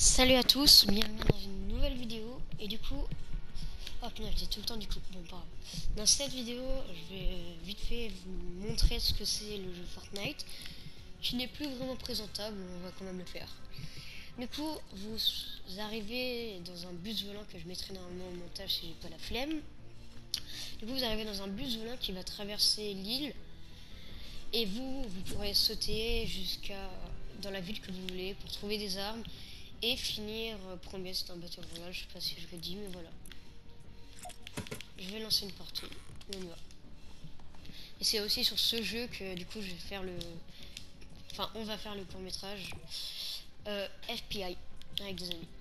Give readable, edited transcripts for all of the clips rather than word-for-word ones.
Salut à tous, bienvenue dans une nouvelle vidéo. Et du coup, oh putain, j'ai tout le temps du coup, bon pas grave. Dans cette vidéo, je vais vite fait vous montrer ce que c'est le jeu Fortnite, qui n'est plus vraiment présentable, mais on va quand même le faire. Du coup, vous arrivez dans un bus volant que je mettrai normalement au montage si j'ai pas la flemme. Du coup, vous arrivez dans un bus volant qui va traverser l'île. Et vous pourrez sauter jusqu'à dans la ville que vous voulez pour trouver des armes et finir premier. C'est un battle royale, je sais pas si je le dis, mais voilà. Je vais lancer une partie, on y va. Et c'est aussi sur ce jeu que du coup je vais faire le... Enfin, on va faire le court métrage FPI avec des amis.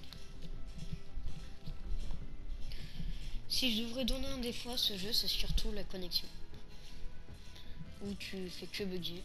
Si je devrais donner un défaut à ce jeu, c'est surtout la connexion. Où tu fais que bugger.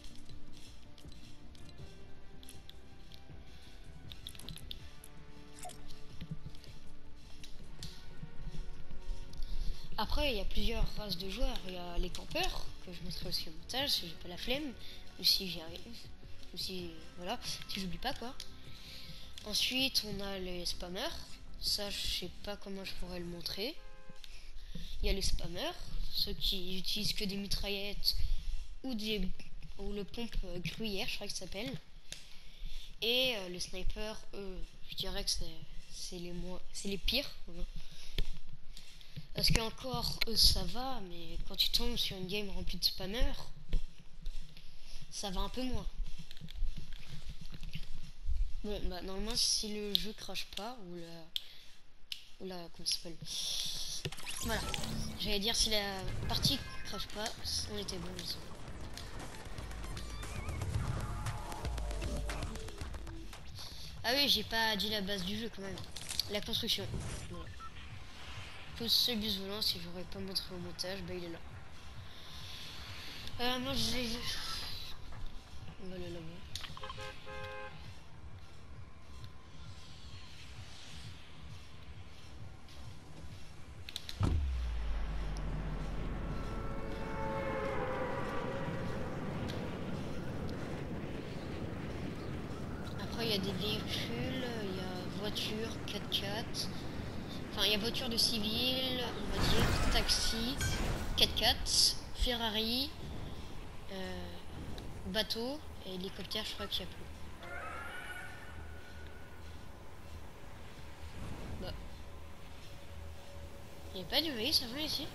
Après, il y a plusieurs races de joueurs. Il y a les campeurs, que je mettrai aussi au montage si j'ai pas la flemme, ou si j'y arrive, ou si, voilà, si j'oublie pas quoi. Ensuite, on a les spammers. Ça, je sais pas comment je pourrais le montrer. Il y a les spammers, ceux qui utilisent que des mitraillettes ou le pompe gruyère, je crois que ça s'appelle. Et les snipers, eux, je dirais que c'est les pires. Voilà. Parce qu'encore, eux, ça va, mais quand tu tombes sur une game remplie de spammers, ça va un peu moins. Bon, bah normalement, si le jeu crache pas, comment ça s'appelle? Voilà. J'allais dire, si la partie crache pas, on était bon, je sais. Ah oui, j'ai pas dit la base du jeu quand même. La construction. Voilà. Ce bus volant, si j'aurais pas montré au montage, bah il est là. Moi j'ai... On va aller là-bas. Après il y a des véhicules, il y a voitures, 4x4. Enfin il y a voitures de civil, on va dire, taxi, 4x4, Ferrari, bateau et hélicoptère, je crois qu'il y a plus. Bah. Il n'y a pas de maïs avant ici.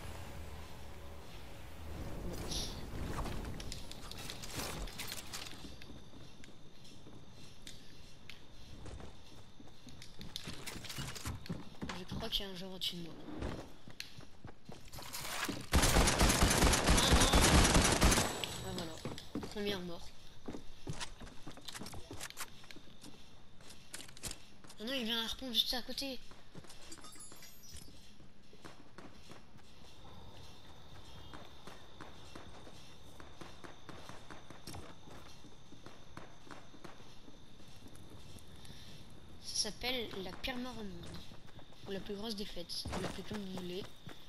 Je crois qu'il y a un joueur au-dessus de moi. Ah voilà. Première mort. Ah non, il vient à répondre juste à côté. Ça s'appelle la pire mort au monde. Ou la plus grosse défaite. Ou l'appelez comme vous voulez.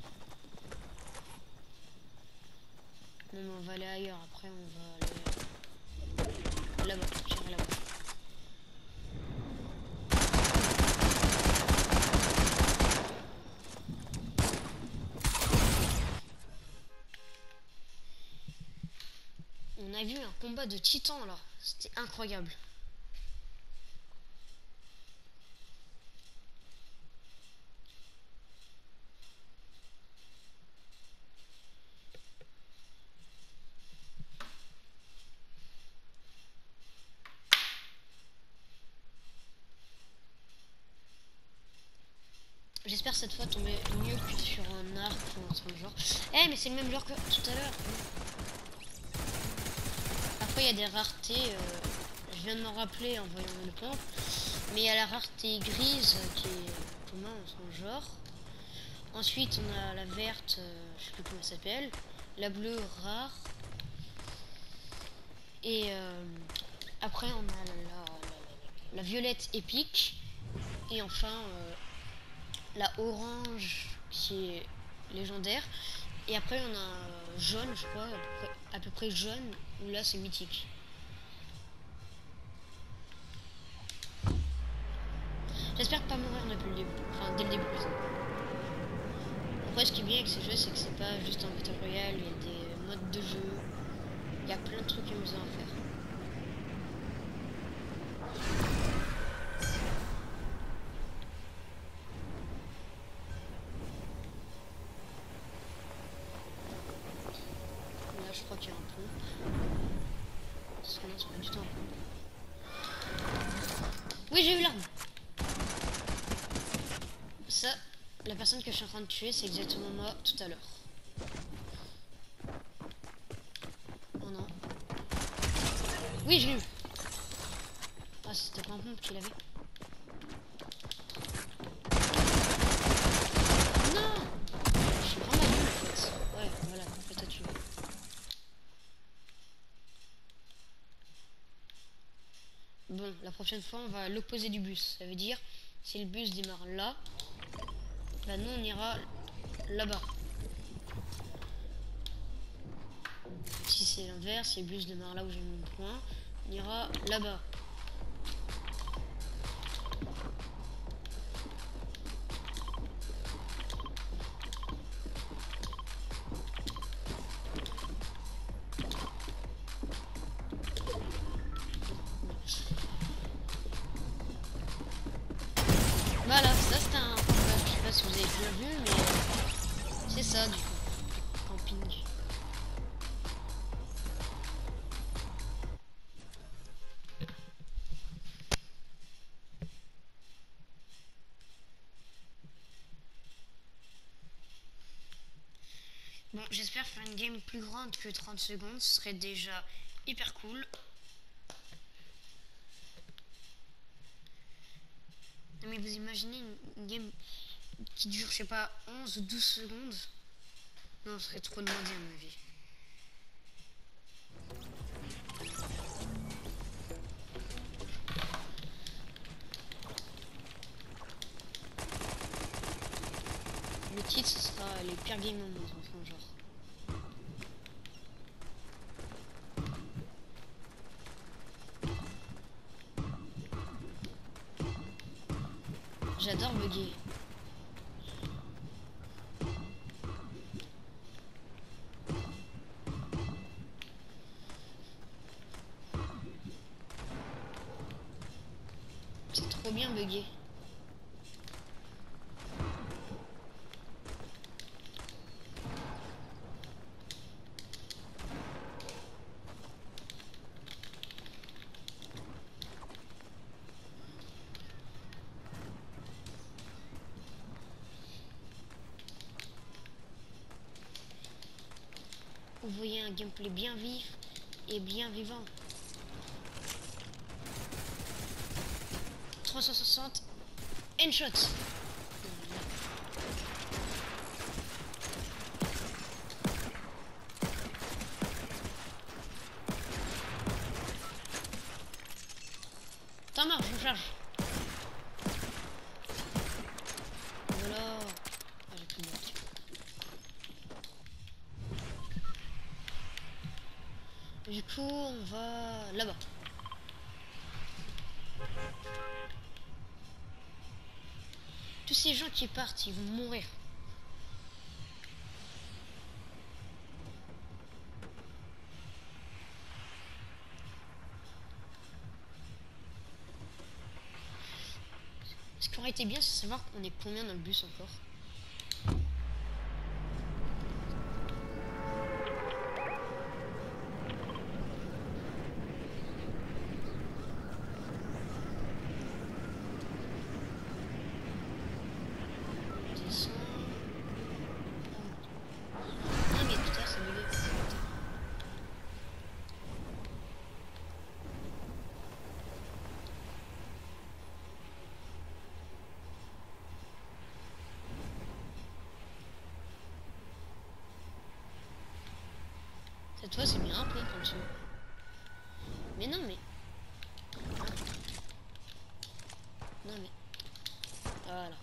Même on va aller ailleurs. Après on va aller là-bas. J'irai là-bas. On a vu un combat de titans là. C'était incroyable. J'espère cette fois tomber mieux que sur un arc ou un truc genre. Eh mais c'est le même genre que tout à l'heure. Après il y a des raretés. Je viens de m'en rappeler en voyant le pompe. Mais il y a la rareté grise qui est commun en son genre. Ensuite on a la verte, je sais plus comment elle s'appelle. La bleue rare. Et après on a la violette épique. Et enfin la orange qui est légendaire. Et après on a jaune, je crois, à peu près jaune, où là c'est mythique. depuis le début. Enfin, dès le début. Après, ce qui est bien avec ce jeu, c'est que c'est pas juste un Battle Royale, il y a des modes de jeu. Il y a plein de trucs amusants à faire. Là, je crois qu'il y a un pont. Parce que non, c'est pas du tout un pont. Oui, j'ai eu l'arme. Ça, la personne que je suis en train de tuer, c'est exactement moi tout à l'heure. Oh non. Oui, je l'ai eu. Ah, c'était pas un pompe qu'il avait. Non, je suis vraiment nul en fait. Ouais, voilà, complètement tué. Bon, la prochaine fois, on va à l'opposé du bus. Ça veut dire, si le bus démarre là, bah nous on ira là-bas. Si c'est l'inverse, si le bus démarre là où j'ai mon point, on ira là-bas. Voilà, ça c'est un campage. Je sais pas si vous avez bien vu, mais c'est ça du coup. Camping. Bon, j'espère faire une game plus grande que 30 secondes. Ce serait déjà hyper cool. Non mais vous imaginez une game qui dure, je sais pas, 11 ou 12 secondes? Non, ce serait trop demandé à mon avis. Le titre, ce sera les pires games au monde, enfin genre. J'adore bugger. C'est trop bien bugger. Vous voyez un gameplay bien vif et bien vivant. 360 Handshot. T'en marche, je charge. Voilà. Ah, j'ai plus de bloc. Du coup, on va là-bas. Tous ces gens qui partent, ils vont mourir. Ce qui aurait été bien, c'est savoir qu'on est combien dans le bus encore. Descends. Non mais putain, c'est bugué. Cette fois, c'est bien un pompe en dessous. Mais non, mais... Non, mais... Voilà.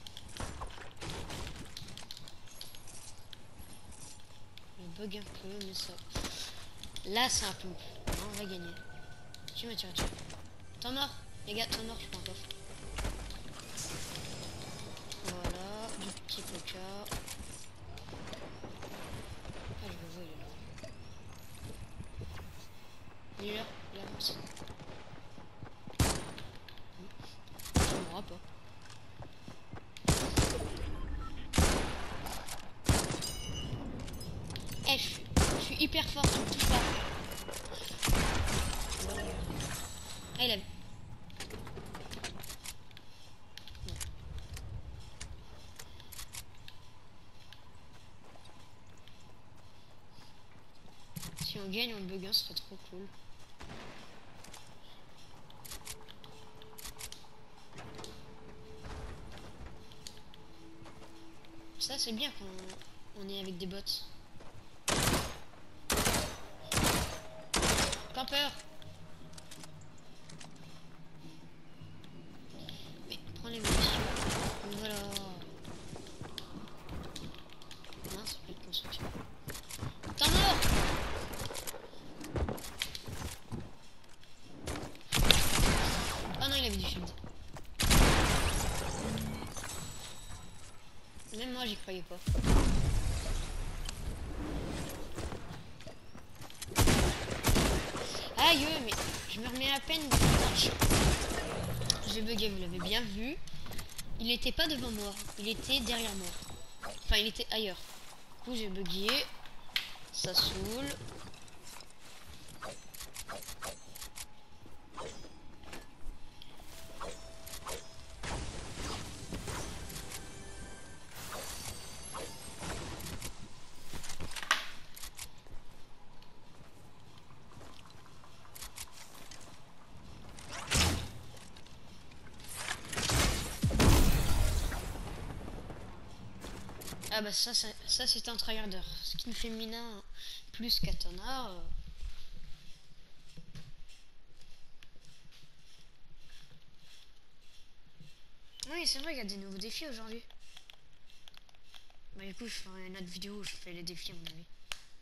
Je bug un peu, mais ça... Là, c'est un pompe. Là, on va gagner. Tu m'as tiré dessus. T'en mort. Les gars, t'en mort, je prends un coffre. là. Ah, je le vois, il est là. Il est là, il avance. Il m'aura pas. Eh, je suis hyper fort, tu me touches pas. Ah, il a... Si on gagne en buguant, ce serait trop cool. Ça, c'est bien quand on est avec des bots. Campeur. Mais prends les munitions. Voilà. Non, c'est pas de construction. T'es mort. Ah non, il avait du shield. Même moi, j'y croyais pas. Aïe, mais je me remets à peine. J'ai bugué, vous l'avez bien vu. Il était pas devant moi, il était derrière moi. Enfin, il était ailleurs. Du coup, j'ai bugué. Ça saoule. Ah bah ça c'est un tryharder. Skin féminin plus katana. Oui, c'est vrai, il y a des nouveaux défis aujourd'hui. Bah du coup, je ferai une autre vidéo où je fais les défis à mon avis.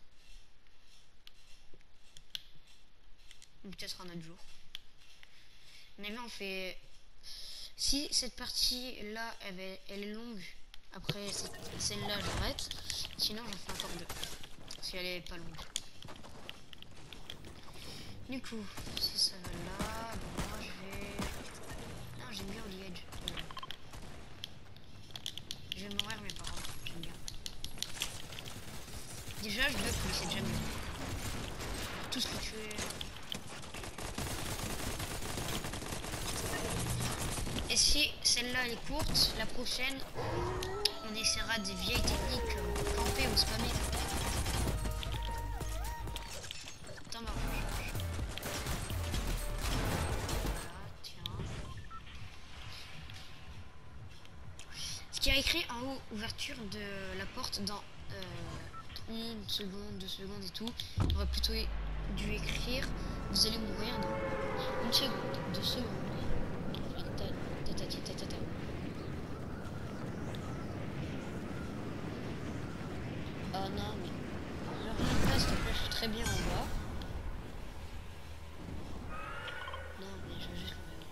Ou peut-être un autre jour. Mais là, on fait... Si cette partie-là, elle est longue, après celle-là, j'arrête. Sinon, j'en fais encore deux. Si elle est pas longue. Du coup, si ça va là, bon, moi je vais... Non, j'aime bien le edge. Je vais mourir, mais pas grave, j'aime bien. Déjà, je bug, mais c'est déjà mieux. Tout ce que tu es... Et si celle-là est courte, la prochaine, on essaiera des vieilles techniques camper ou spammer. Attends, ma revanche. Voilà, tiens. Ce qui a écrit en haut, ouverture de la porte dans 1 seconde, 2 secondes et tout, on aurait plutôt dû écrire vous allez mourir dans 1 seconde, 2 secondes. Oh non, mais je reviens pas, s'il te plaît, je suis très bien en bas. Non, mais je veux juste revenir.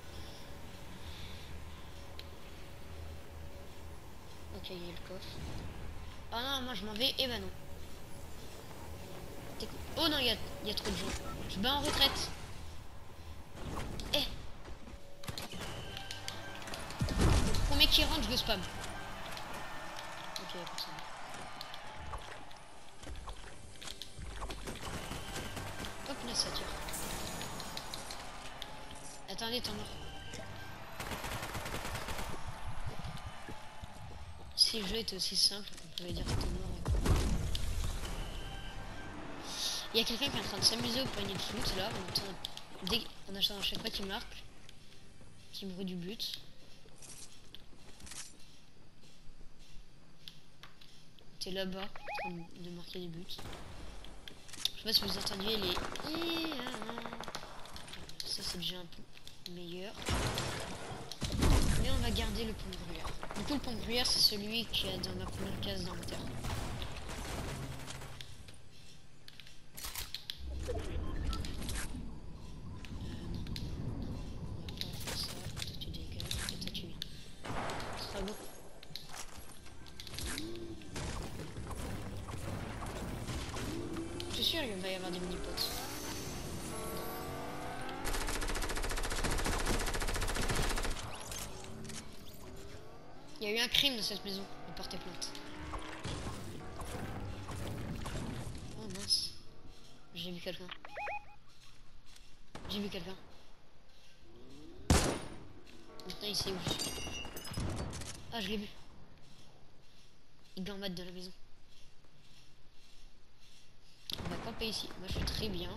Ok, il y a le coffre. Oh non, moi je m'en vais, et bah non. Oh non, il y a trop de gens. Je bats en retraite. Eh, le premier qui rentre, je le spam. Ok, il y a personne. Hop là, ça tire. Attendez, t'en mort. Si le jeu était aussi simple, on pouvait dire que t'es mort. Il y a quelqu'un qui est en train de s'amuser au poignet de foot là, en achetant à chaque fois qu'il marque, qui brûle du but. T'es là-bas, en train de marquer des buts. Je sais pas si vous entendiez les... Ça c'est déjà un peu meilleur. Mais on va garder le pont de gruyère. Du coup le pont de gruyère c'est celui qui est dans ma première case d'inventaire. il va y avoir des mini-potes. Il y a eu un crime dans cette maison. On portait plainte. Oh mince. J'ai vu quelqu'un. J'ai vu quelqu'un. Maintenant il sait où je suis. Ah, je l'ai vu. Il gambade de la maison. On va camper ici. Moi je suis très bien.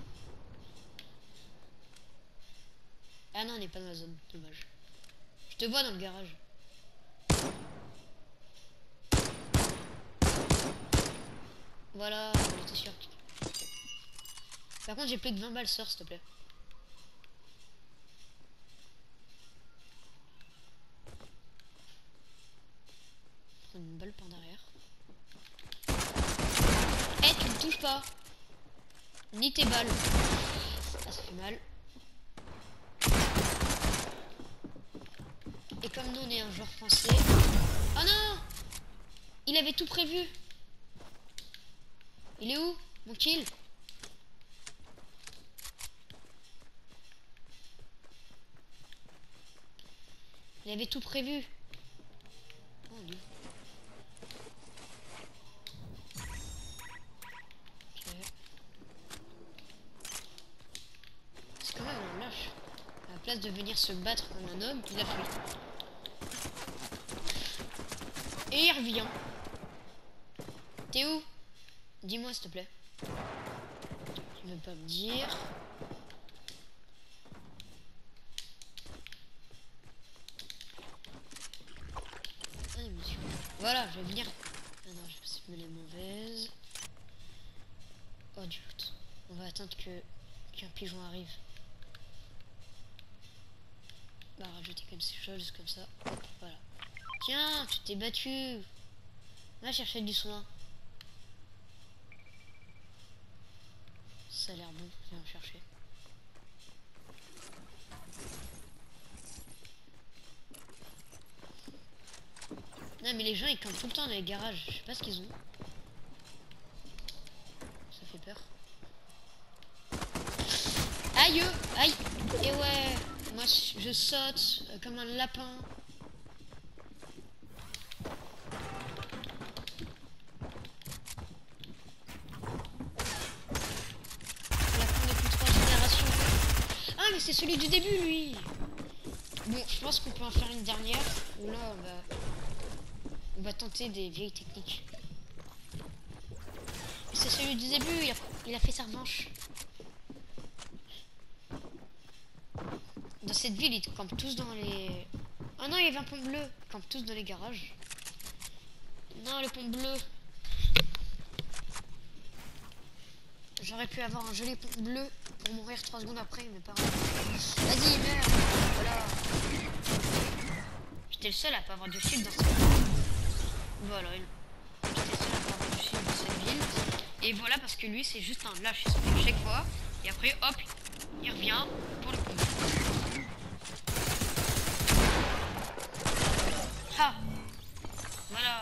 Ah non, on n'est pas dans la zone. Dommage. Je te vois dans le garage. Voilà, j'étais sûr. Par contre, j'ai plus que 20 balles, sors s'il te plaît. Prends une balle par derrière. Eh, tu ne touches pas. Ni tes balles. Ah, ça fait mal. Et comme nous, on est un joueur français. Oh non! Il avait tout prévu. Il est où, mon kill? Il avait tout prévu. Oh, lui. Ok. C'est quand même un lâche. À la place de venir se battre comme un homme, il a fui. Et il revient. T'es où? Dis-moi s'il te plaît. Tu veux pas me dire? Ah, monsieur. Voilà, je vais venir. Ah non, je vais passer les mauvaises. Oh du lot. On va attendre qu'un pigeon arrive. On va rajouter comme ces choses comme ça. Hop, voilà. Tiens, tu t'es battu. Va chercher du soin. Ça a l'air bon, viens en chercher. Non mais les gens ils campent tout le temps dans les garages, je sais pas ce qu'ils ont. Ça fait peur. Aïe, aïe. Et ouais, moi je saute comme un lapin. Lapin depuis 3 générations. Ah mais c'est celui du début lui. Bon, je pense qu'on peut en faire une dernière. Ou là on va tenter des vieilles techniques. C'est celui du début, il a fait sa revanche. Dans cette ville, ils campent tous dans les... Oh non, il y avait un pont bleu. Ils campent tous dans les garages. Non, le pont bleu. J'aurais pu avoir un joli pont bleu pour mourir 3 secondes après, mais pas grave. Vas-y, meurs. Voilà. J'étais le seul à pas avoir de shield dans cette ville. Voilà. J'étais le seul à pas avoir de shield dans cette ville. Et voilà, parce que lui, c'est juste un lâche. Il se fait chaque fois. Et après, hop, il revient pour le pont. Ah, voilà.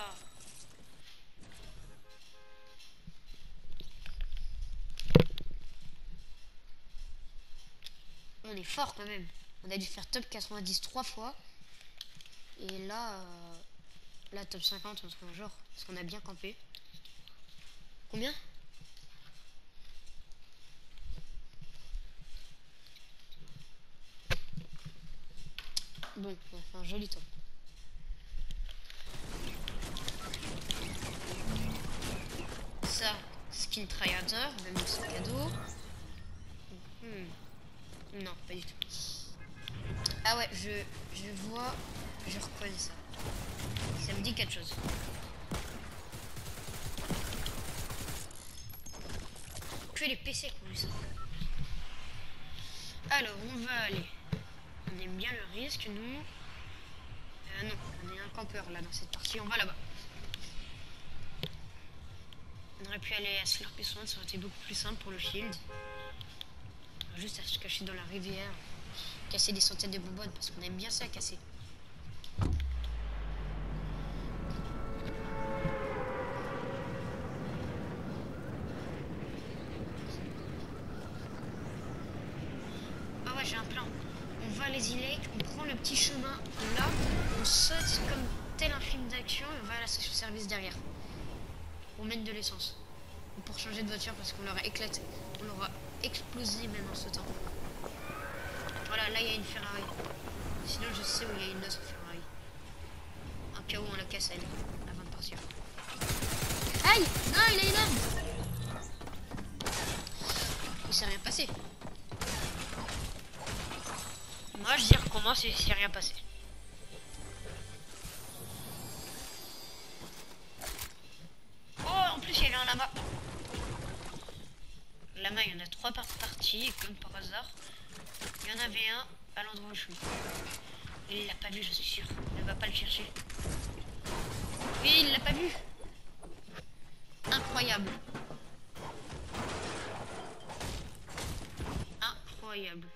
On est fort quand même. On a dû faire top 90 3 fois. Et là, là top 50 on se fait un genre. Parce qu'on a bien campé. Combien? Bon, on fait un joli top. Ça, skin tryharder, même si c'est cadeau. Non, pas du tout. Ah ouais, je vois, je reconnais ça. Ça me dit quelque chose. Que les PC qui ont eu ça. Alors, on va aller. On aime bien le risque, nous. Non, on est un campeur là dans cette partie. On va là-bas. On aurait pu aller à Slurpee Swamp, ça aurait été beaucoup plus simple pour le shield. Juste à se cacher dans la rivière, casser des centaines de bonbonnes parce qu'on aime bien ça à casser. petit chemin là, on saute comme tel un film d'action et on va à la station-service derrière. On mène de l'essence. Pour changer de voiture parce qu'on l'aura éclaté. On l'aura explosé même en sautant. Voilà, là il y a une Ferrari. Sinon je sais où il y a une autre Ferrari. En cas où on la casse elle, avant de partir. Aïe! Non, il a une arme! Il s'est rien passé. Moi je dis recommence et il s'est rien passé. Oh, en plus il y avait un lama. Lama, il y en a 3 par partie et comme par hasard, il y en avait un à l'endroit où je suis. Et il l'a pas vu, je suis sûr. Il ne va pas le chercher. Oui, il l'a pas vu. Incroyable. Incroyable.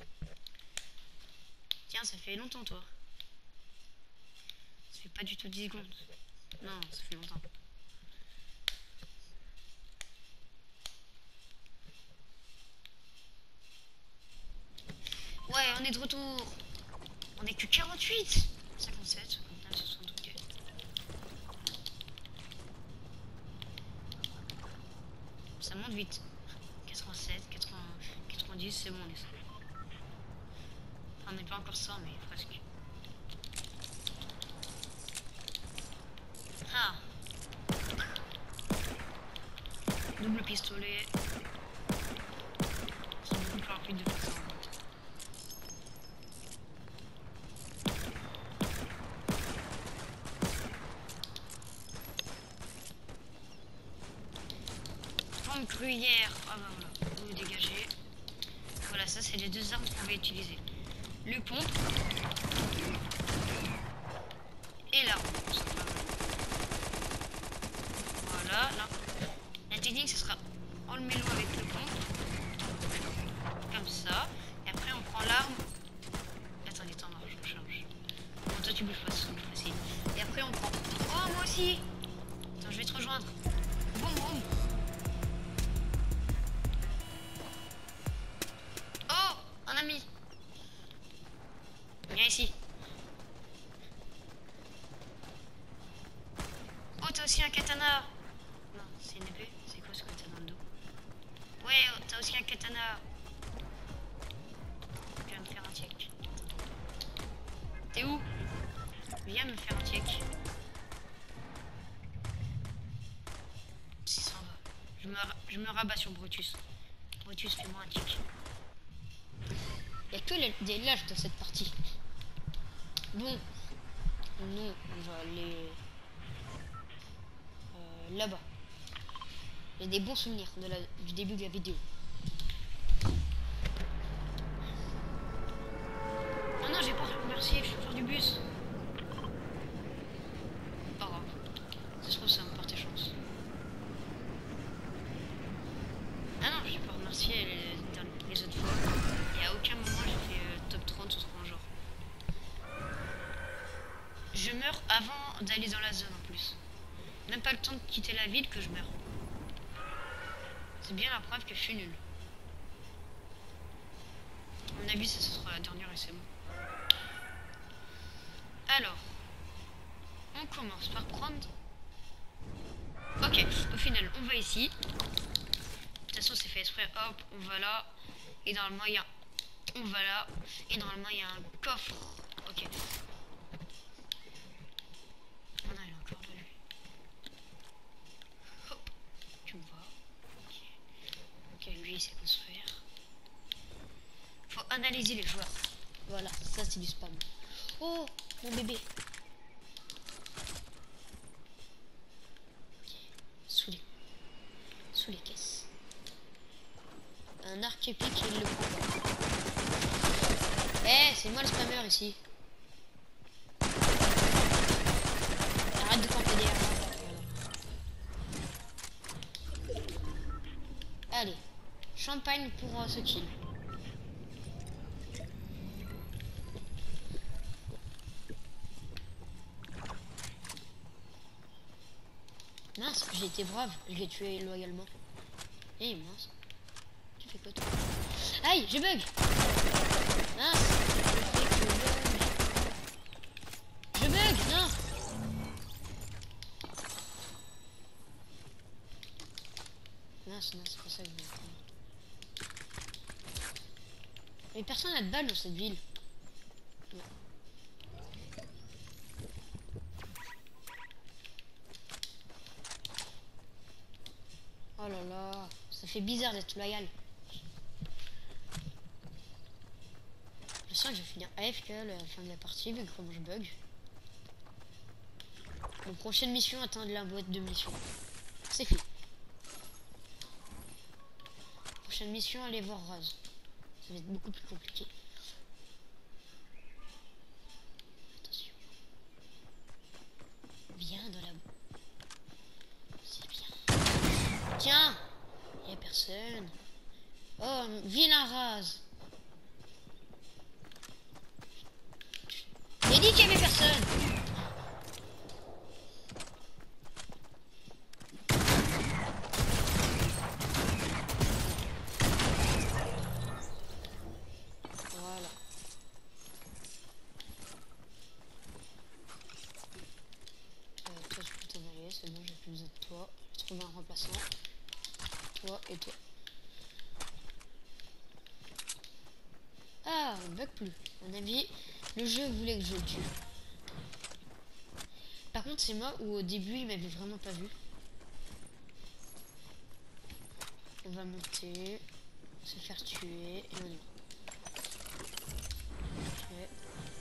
Tiens, ça fait longtemps toi. Ça fait pas du tout 10 secondes. Non, ça fait longtemps. Ouais, on est de retour. On est que 48. 57, 59, 60, ok. Ça monte vite. 87, 80, 90, c'est bon, on est ça. On n'est pas encore 100, mais presque. Ah. Double pistolet. C'est beaucoup plus rapide de faire ça. Gruyère, ah bah voilà, vous dégagez. Voilà, ça c'est les 2 armes qu'on va utiliser. Le pompe et l'arme. Voilà, là. La technique, ce sera enlever l'eau avec le pompe. Comme ça. Et après on prend l'arme. Attendez, attends, je me charge. Bon, toi tu bouges pas, c'est facile. Et après on prend. Oh, moi aussi. Attends, je vais te rejoindre. Boum, boum. Ami, viens ici. Oh, t'as aussi un katana. Non, c'est une épée. C'est quoi ce que t'as dans le dos? Ouais, oh, t'as aussi un katana. Viens me faire un check. T'es où? Viens me faire un check. 600 va. Je me rabats sur Brutus. Brutus, fais-moi un check. Il n'y a que des lâches dans cette partie. Bon, nous, on va aller là-bas. Il y a des bons souvenirs du début de la vidéo. Oh non, j'ai pas remercié le chauffeur du bus. Pas grave. Ça se trouve, ça va me porter chance. Ah non, j'ai pas remercié les autres fois. Et à aucun moment j'ai fait top 30 ou 30 genre. Je meurs avant d'aller dans la zone en plus. Même pas le temps de quitter la ville que je meurs. C'est bien la preuve que je suis nul. À mon avis, ça ce sera la dernière et c'est bon. Alors, on commence par prendre... Ok, au final, on va ici. De toute façon, c'est fait exprès. Hop, on va là. Et normalement, il y a... On va là. Et normalement, il y a un coffre. Ok. Oh non, il est encore là, lui. Hop, tu me vois. Ok, lui, il sait construire. Faut analyser les joueurs. Voilà, ça c'est du spam. Oh, mon bébé. Sous les caisses. Un arc épique, il le prend. Eh, c'est moi le spammer ici. Arrête de camper derrière moi. Allez, champagne pour ce kill. Mince, j'ai été brave, je l'ai tué loyalement. Eh mince, tu fais quoi toi? Aïe, je bug. Mince, je fais que bug. ramasse, non, c'est pas ça que je voulais prendre. Mais personne n'a de balles dans cette ville. Ouais. Oh là là, ça fait bizarre d'être loyal. Je sens que je vais finir AFK à la fin de la partie, vu comment je bug. Mon prochaine mission, atteindre la boîte de mission. C'est fait. Prochaine mission, aller voir Raz. Ça va être beaucoup plus compliqué. Attention. Viens dans la... C'est bien. Tiens, il n'y a personne. Oh, vilain Raz. J'ai dit qu'il n'y avait personne. Voilà. Toi, tu peux t'en aller, c'est bon, j'ai plus besoin de toi. J'ai trouvé un remplaçant. Toi et toi. Ah, on bug plus. À mon avis, le jeu voulait que je le tue. Par contre, c'est moi où au début, il m'avait vraiment pas vu. On va monter, se faire tuer et on y va. Okay.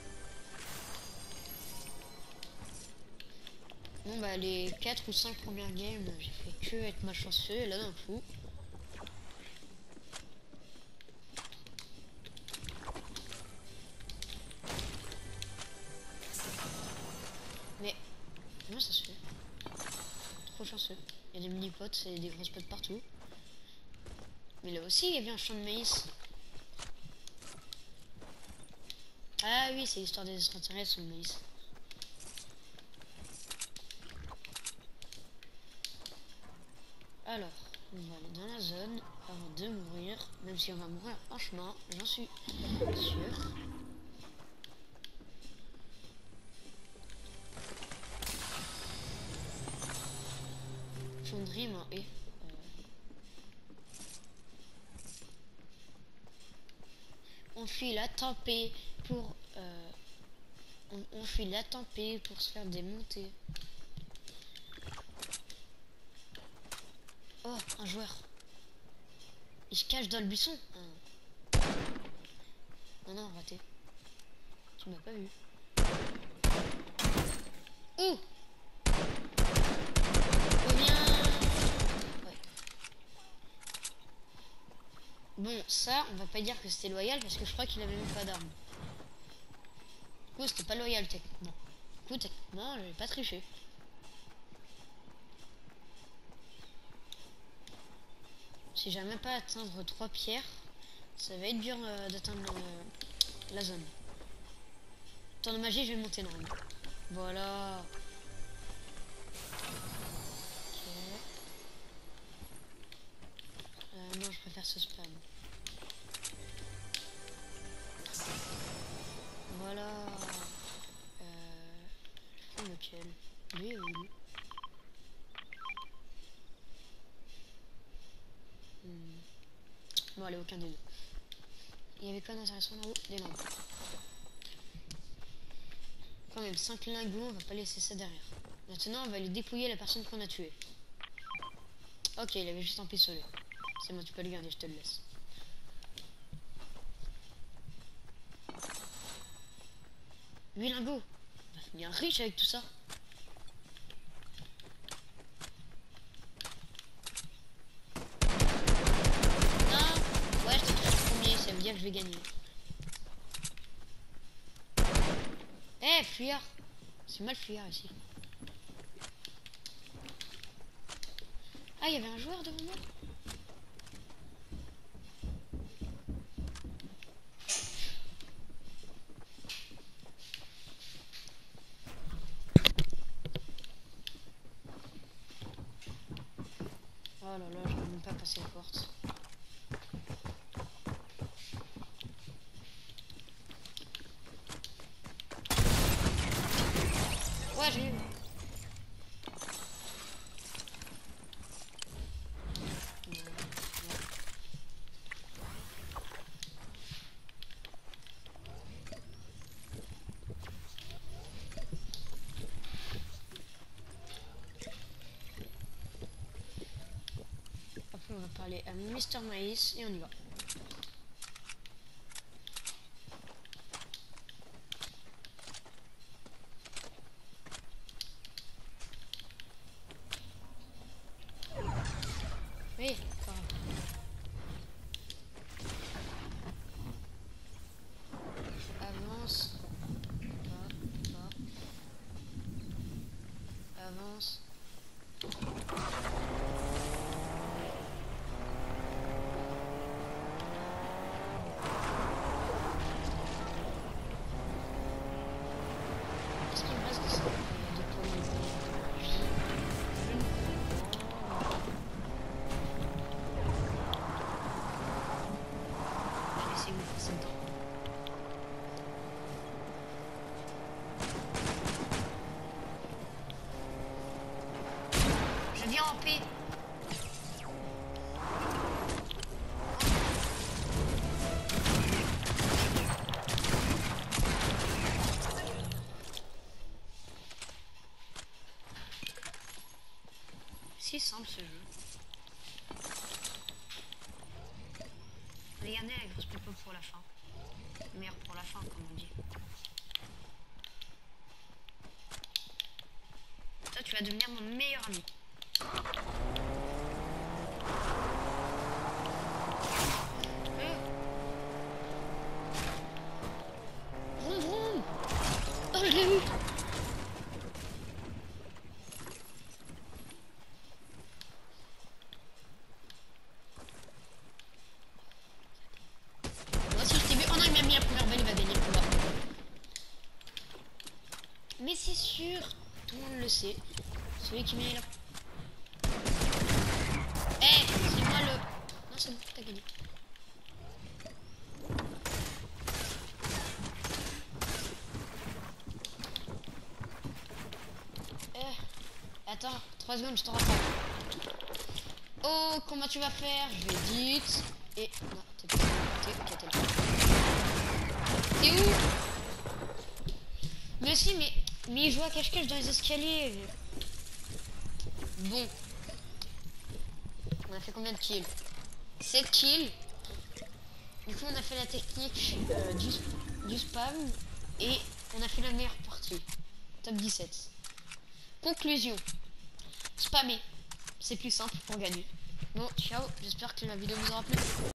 Bon bah les 4 ou 5 premières games, j'ai fait que être malchanceux et là d'un coup. Mais comment ça se fait? Trop chanceux. Il y a des mini-potes et des grosses potes partout. Mais là aussi il y avait un champ de maïs. Ah oui, c'est l'histoire des extraterrestres, le maïs. Alors, on va aller dans la zone avant de mourir. Même si on va mourir en chemin, j'en suis sûr. Fonderie, moi, et... on fuit la tempête pour... on fuit la tempête pour se faire démonter. Oh, un joueur. Il se cache dans le buisson. Ah. Non, non, raté. Tu m'as pas vu. Ouh! Reviens! Ouais. Bon, ça, on va pas dire que c'était loyal parce que je crois qu'il avait même pas d'arme. Du coup, c'était pas loyal techniquement. Du coup, techniquement, j'avais pas triché. Si j'arrive même pas à atteindre 3 pierres, ça va être dur d'atteindre la zone. Temps de magie, je vais monter normalement. Voilà. Ok. Non, je préfère ce spam. Voilà. Je prends lequel? Lui ou lui? Bon, allez, aucun des deux. Il y avait quoi d'intéressant là-haut? Des lampes. Quand même, 5 lingots, on va pas laisser ça derrière. Maintenant, on va aller dépouiller la personne qu'on a tuée. Ok, il avait juste un pistolet. C'est bon, tu peux le garder, je te le laisse. Huit lingots. On va finir riche avec tout ça. Non. Ouais, je t'ai touché le premier, ça veut dire que je vais gagner. Eh, fuyard. C'est mal fuyard ici. Ah, il y avait un joueur devant moi. Oh là là, je n'ai même pas passé la porte. Ouais, j'ai eu. aller à Mister Maïs et on y va. Oui, encore. Avance. Pas. Avance. Est-ce qu'il me reste de pommes? Je vais essayer de me passer le temps. Je viens en paix. C'est simple ce jeu. Regardez la grosse popo pour la fin. Meilleur pour la fin, comme on dit. Toi, tu vas devenir mon meilleur ami. Vroom vroom. Oh, je l'ai eu. Moi aussi, je t'ai vu. Oh non, il m'a mis la première balle, il va gagner le combat. Mais c'est sûr, tout le monde le sait. Celui qui met la... Eh, c'est moi le... Non, c'est bon, t'as gagné. Attends, 3 secondes, je te rattrape. Oh, comment tu vas faire? Je vais vite. Et... Non, t'es pas... T'es où? Mais si, mais il joue à cache-cache dans les escaliers. Bon. On a fait combien de kills? 7 kills. Du coup, on a fait la technique du spam. Et on a fait la meilleure partie. Top 17. Conclusion. Spammer. C'est plus simple pour gagner. Bon, ciao. J'espère que la vidéo vous aura plu.